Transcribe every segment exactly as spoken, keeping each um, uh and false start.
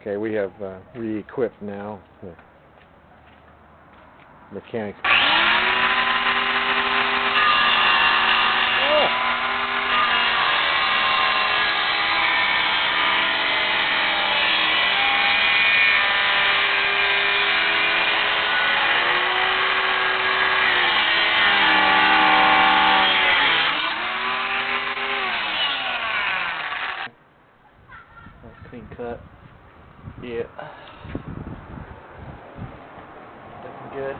Okay, we have uh, re-equipped now. The mechanics. Clean cut. Yeah. Looking good.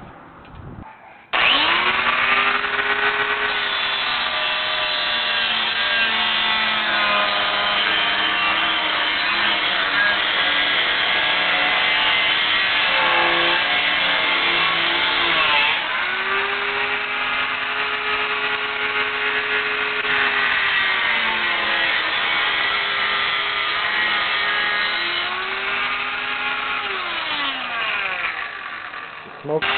Smoke.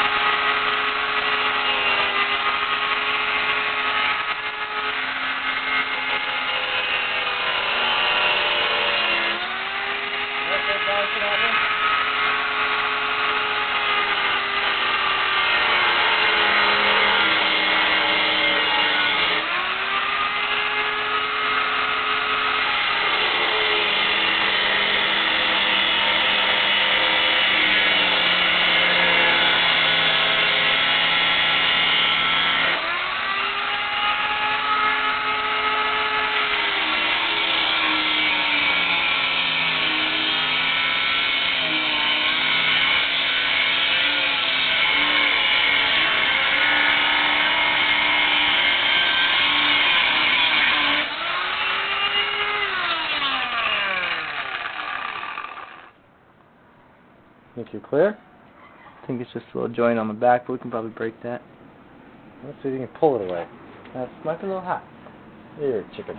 Think you're clear? I think it's just a little joint on the back, but we can probably break that. Let's see if you can pull it away. That might be a little hot. Here, chicken.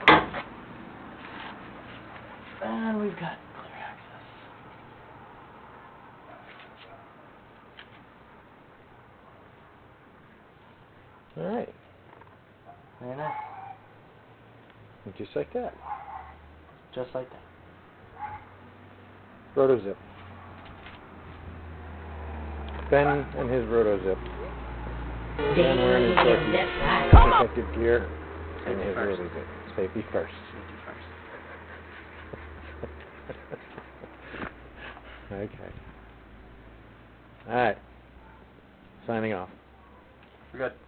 And we've got clear access. All right. Very nice. And just like that. Just like that. Rotozip. Ben and his rotozip. Ben wearing his safety protective gear and his rotozip. Safety first. Safety first. Okay. All right. Signing off. We're good.